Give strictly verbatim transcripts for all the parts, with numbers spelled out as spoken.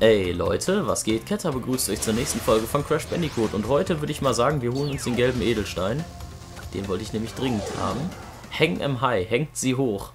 Ey Leute, was geht? Ketter begrüßt euch zur nächsten Folge von Crash Bandicoot und heute würde ich mal sagen, wir holen uns den gelben Edelstein. Den wollte ich nämlich dringend haben. Hang em high, hängt sie hoch.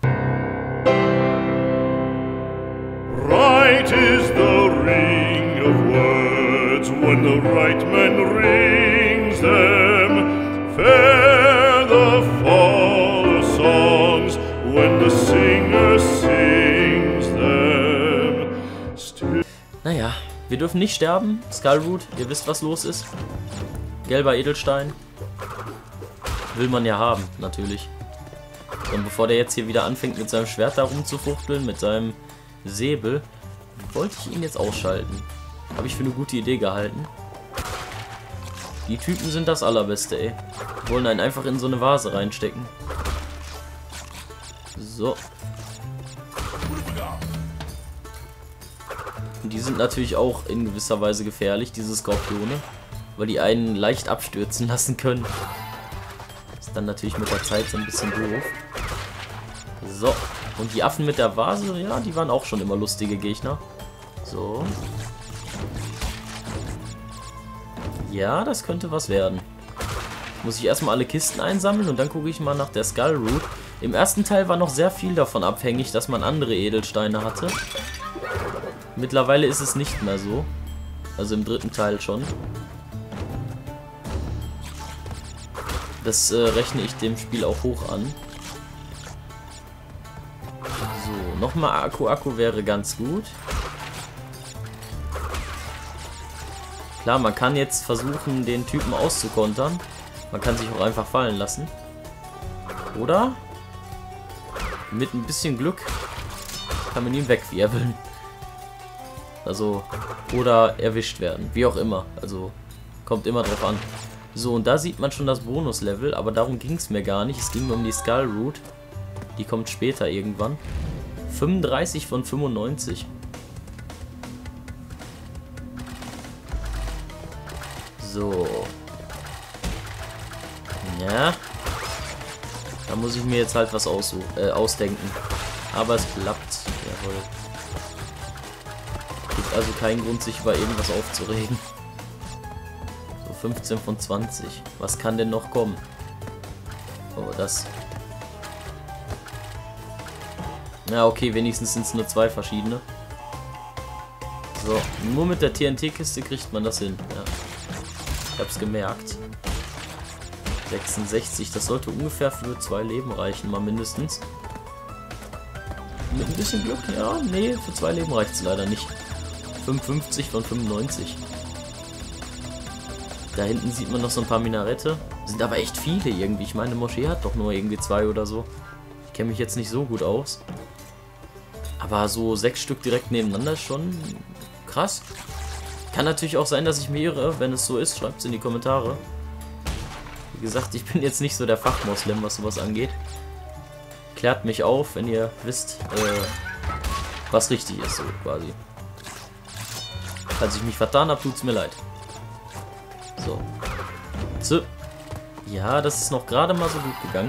Right is the ring of words when the right man rings them. Fair the fall of songs when the singer sings them. Still Naja, wir dürfen nicht sterben. Skullroot, ihr wisst, was los ist. Gelber Edelstein. Will man ja haben, natürlich. Und bevor der jetzt hier wieder anfängt, mit seinem Schwert da rumzufuchteln, mit seinem Säbel, wollte ich ihn jetzt ausschalten. Habe ich für eine gute Idee gehalten. Die Typen sind das Allerbeste, ey. Die wollen einen einfach in so eine Vase reinstecken. So. Und die sind natürlich auch in gewisser Weise gefährlich, diese Skorpione, weil die einen leicht abstürzen lassen können. Ist dann natürlich mit der Zeit so ein bisschen doof. So. Und die Affen mit der Vase, ja, die waren auch schon immer lustige Gegner. So. Ja, das könnte was werden. Muss ich erstmal alle Kisten einsammeln und dann gucke ich mal nach der Skullroot. Im ersten Teil war noch sehr viel davon abhängig, dass man andere Edelsteine hatte. Mittlerweile ist es nicht mehr so. Also im dritten Teil schon. Das äh, rechne ich dem Spiel auch hoch an. So, nochmal Akku Akku wäre ganz gut. Klar, man kann jetzt versuchen, den Typen auszukontern. Man kann sich auch einfach fallen lassen. Oder? Mit ein bisschen Glück kann man ihn wegwirbeln. Also, oder erwischt werden. Wie auch immer. Also, kommt immer drauf an. So, und da sieht man schon das Bonuslevel, aber darum ging es mir gar nicht. Es ging mir um die Skullroot. Die kommt später irgendwann. fünfunddreißig von fünfundneunzig. So. Ja. Da muss ich mir jetzt halt was aus, äh, ausdenken. Aber es klappt. Jawohl. Gibt also keinen Grund, sich über irgendwas aufzuregen. So, fünfzehn von zwanzig. Was kann denn noch kommen? Oh, das. Ja, okay, wenigstens sind es nur zwei verschiedene. So, nur mit der T N T-Kiste kriegt man das hin. Ja. Ich hab's gemerkt. sechsundsechzig, das sollte ungefähr für zwei Leben reichen, mal mindestens. Mit ein bisschen Glück, ja, nee, für zwei Leben reicht es leider nicht. fünfundfünfzig von fünfundneunzig. Da hinten sieht man noch so ein paar Minarette. Sind aber echt viele irgendwie. Ich meine, Moschee hat doch nur irgendwie zwei oder so. Ich kenne mich jetzt nicht so gut aus. Aber so sechs Stück direkt nebeneinander ist schon krass. Kann natürlich auch sein, dass ich mir irre. Wenn es so ist, schreibt es in die Kommentare. Wie gesagt, ich bin jetzt nicht so der Fachmoslem, was sowas angeht. Klärt mich auf, wenn ihr wisst, äh, was richtig ist, so quasi. Falls ich mich vertan habe, tut's mir leid. So. So. Ja, das ist noch gerade mal so gut gegangen.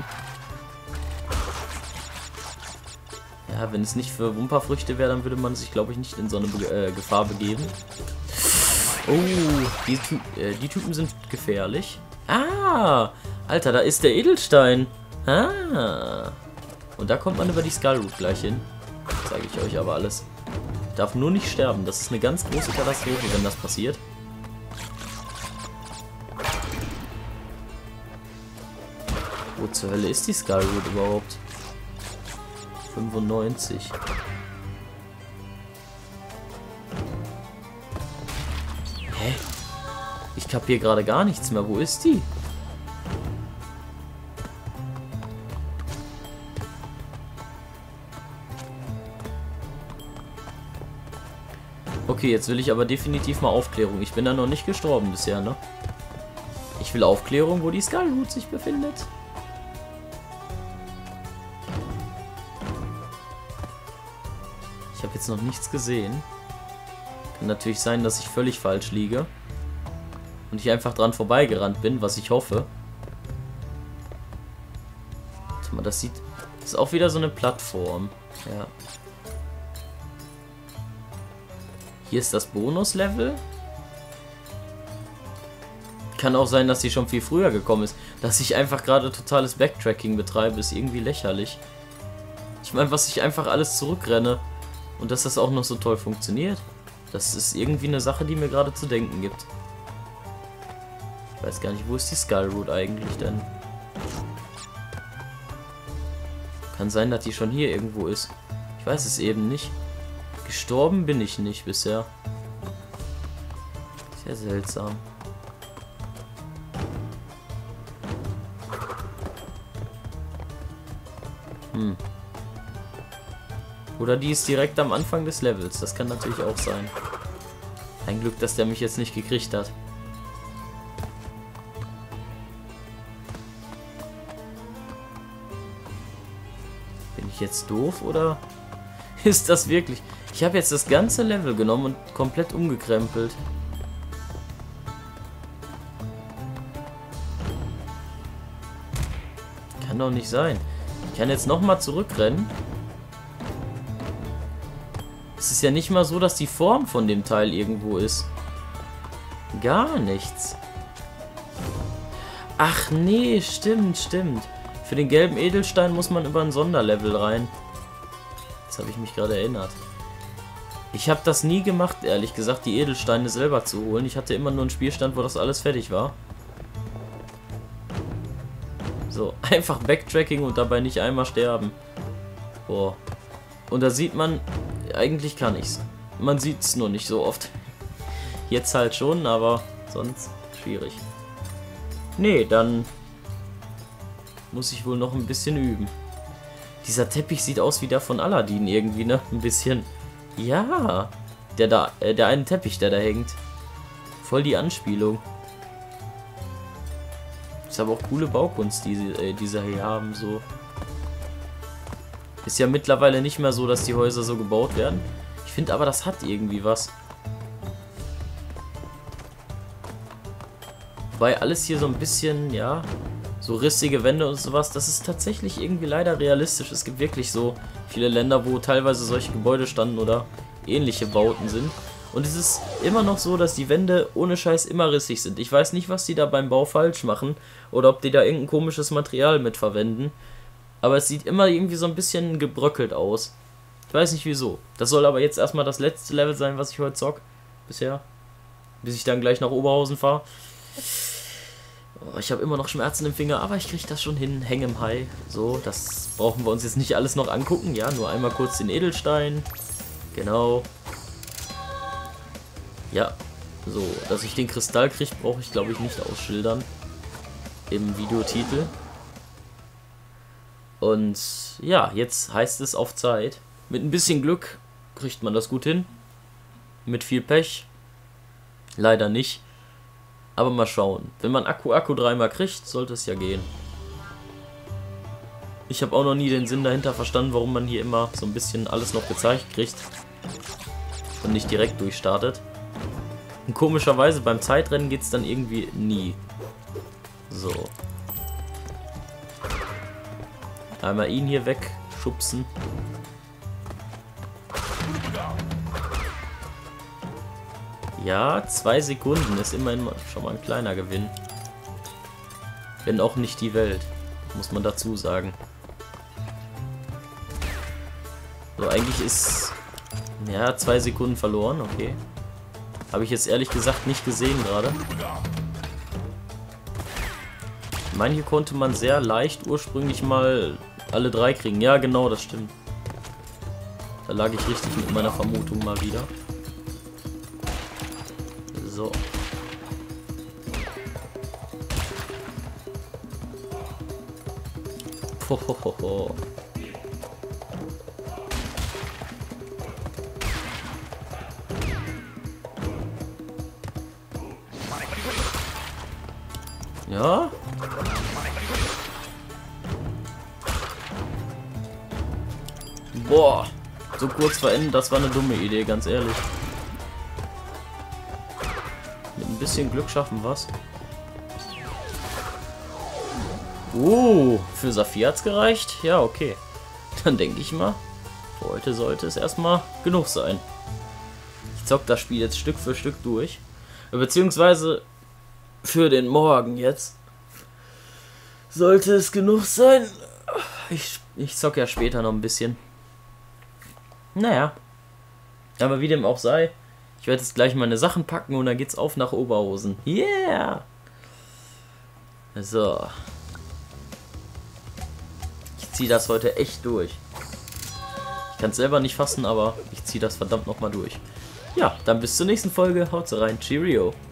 Ja, wenn es nicht für Wumperfrüchte wäre, dann würde man sich, glaube ich, nicht in so eine Be äh, Gefahr begeben. Oh, die, Ty äh, die Typen sind gefährlich. Ah, Alter, da ist der Edelstein. Ah. Und da kommt man über die Skullroot gleich hin. Zeige ich euch aber alles. Darf nur nicht sterben. Das ist eine ganz große Katastrophe, wenn das passiert. Wo zur Hölle ist die Skullroot überhaupt? fünfundneunzig. Hä? Ich kapiere gerade gar nichts mehr. Wo ist die? Okay, jetzt will ich aber definitiv mal Aufklärung. Ich bin da noch nicht gestorben bisher, ne? Ich will Aufklärung, wo die Skullroot sich befindet. Ich habe jetzt noch nichts gesehen. Kann natürlich sein, dass ich völlig falsch liege. Und ich einfach dran vorbeigerannt bin, was ich hoffe. Warte mal, das sieht... Das ist auch wieder so eine Plattform. Ja. Hier ist das Bonuslevel. Kann auch sein, dass sie schon viel früher gekommen ist. Dass ich einfach gerade totales Backtracking betreibe, ist irgendwie lächerlich. Ich meine, was ich einfach alles zurückrenne und dass das auch noch so toll funktioniert. Das ist irgendwie eine Sache, die mir gerade zu denken gibt. Ich weiß gar nicht, wo ist die Skull Root eigentlich denn? Kann sein, dass die schon hier irgendwo ist. Ich weiß es eben nicht. Gestorben bin ich nicht bisher. Sehr seltsam. Hm. Oder die ist direkt am Anfang des Levels. Das kann natürlich auch sein. Ein Glück, dass der mich jetzt nicht gekriegt hat. Bin ich jetzt doof oder ist das wirklich? Ich habe jetzt das ganze Level genommen und komplett umgekrempelt. Kann doch nicht sein. Ich kann jetzt nochmal zurückrennen. Es ist ja nicht mal so, dass die Form von dem Teil irgendwo ist. Gar nichts. Ach nee, stimmt, stimmt. Für den gelben Edelstein muss man über ein Sonderlevel rein. Jetzt habe ich mich gerade erinnert. Ich habe das nie gemacht, ehrlich gesagt, die Edelsteine selber zu holen. Ich hatte immer nur einen Spielstand, wo das alles fertig war. So, einfach Backtracking und dabei nicht einmal sterben. Boah. Und da sieht man, eigentlich kann ich's. Man sieht es nur nicht so oft. Jetzt halt schon, aber sonst schwierig. Nee, dann muss ich wohl noch ein bisschen üben. Dieser Teppich sieht aus wie der von Aladdin irgendwie, ne? Ein bisschen. Ja, der da, äh, der eine Teppich, der da hängt. Voll die Anspielung. Ist aber auch coole Baukunst, die sie, äh, die sie hier haben, so. Ist ja mittlerweile nicht mehr so, dass die Häuser so gebaut werden. Ich finde aber, das hat irgendwie was. Wobei alles hier so ein bisschen, ja, so rissige Wände und sowas, das ist tatsächlich irgendwie leider realistisch. Es gibt wirklich so viele Länder, wo teilweise solche Gebäude standen oder ähnliche Bauten sind. Und es ist immer noch so, dass die Wände ohne Scheiß immer rissig sind. Ich weiß nicht, was die da beim Bau falsch machen oder ob die da irgendein komisches Material mit verwenden. Aber es sieht immer irgendwie so ein bisschen gebröckelt aus. Ich weiß nicht wieso. Das soll aber jetzt erstmal das letzte Level sein, was ich heute zock. Bisher. Bis ich dann gleich nach Oberhausen fahre. Oh, ich habe immer noch Schmerzen im Finger, aber ich kriege das schon hin. Hänge im Hai. So, das brauchen wir uns jetzt nicht alles noch angucken. Ja, nur einmal kurz den Edelstein. Genau. Ja, so, dass ich den Kristall kriege, brauche ich glaube ich nicht ausschildern. Im Videotitel. Und ja, jetzt heißt es auf Zeit. Mit ein bisschen Glück kriegt man das gut hin. Mit viel Pech leider nicht. Aber mal schauen. Wenn man Akku Akku dreimal kriegt, sollte es ja gehen. Ich habe auch noch nie den Sinn dahinter verstanden, warum man hier immer so ein bisschen alles noch gezeigt kriegt. Und nicht direkt durchstartet. Und komischerweise beim Zeitrennen geht es dann irgendwie nie. So. Einmal ihn hier wegschubsen. Ja, zwei Sekunden ist immerhin schon mal ein kleiner Gewinn. Wenn auch nicht die Welt, muss man dazu sagen. So, eigentlich ist... Ja, zwei Sekunden verloren, okay. Habe ich jetzt ehrlich gesagt nicht gesehen gerade. Ich meine, hier konnte man sehr leicht ursprünglich mal alle drei kriegen. Ja, genau, das stimmt. Da lag ich richtig mit meiner Vermutung mal wieder. So. Hohoho. Ja? Boah, so kurz vor Ende, das war eine dumme Idee, ganz ehrlich. Mit ein bisschen Glück schaffen wir's. Oh, für Saphir hat's gereicht? Ja, okay. Dann denke ich mal, für heute sollte es erstmal genug sein. Ich zock das Spiel jetzt Stück für Stück durch. Beziehungsweise für den Morgen jetzt. Sollte es genug sein. Ich, ich zock ja später noch ein bisschen. Naja. Aber wie dem auch sei. Ich werde jetzt gleich meine Sachen packen und dann geht's auf nach Oberhausen. Yeah! So. Ich ziehe das heute echt durch. Ich kann es selber nicht fassen, aber ich ziehe das verdammt nochmal durch. Ja, dann bis zur nächsten Folge. Haut rein. Cheerio.